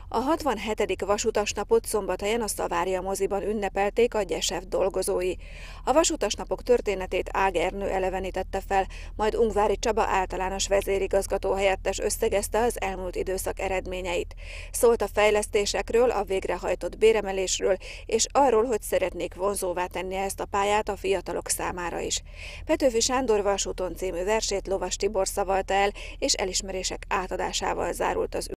A 67. vasutasnapot Szombathelyen a Szavária moziban ünnepelték a Gyesev dolgozói. A vasutasnapok történetét Ág Ernő elevenítette fel, majd Ungvári Csaba általános vezérigazgató helyettes összegezte az elmúlt időszak eredményeit. Szólt a fejlesztésekről, a végrehajtott béremelésről, és arról, hogy szeretnék vonzóvá tenni ezt a pályát a fiatalok számára is. Petőfi Sándor Vasúton című versét Lovas Tibor szavalta el, és elismerések átadásával zárult az